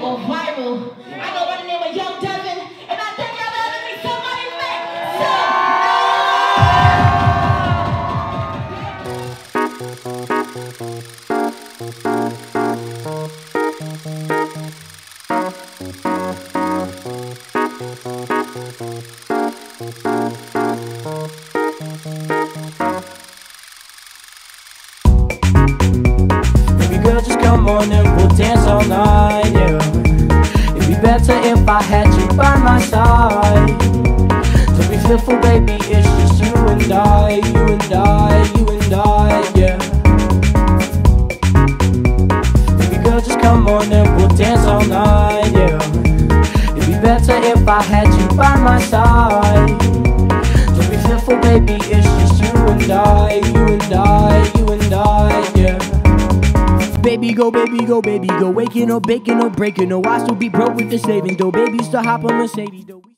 go viral. I go by the name of Young Devin, and I think y'all better make somebody make Baby girl, just come on and we'll dance all night, yeah. It'd be better if I had you by my side. Don't be fearful, baby, it's just you and I, you and I, you and I, yeah. Baby girl, just come on and we'll dance all night, yeah. It'd be better if I had you by my side. Don't be fearful, baby, it's just you and I, you and I, you and I, yeah. Baby go, waking up, baking up, breaking. No, I still be broke with the savings though. Baby, still hop on Mercedes though.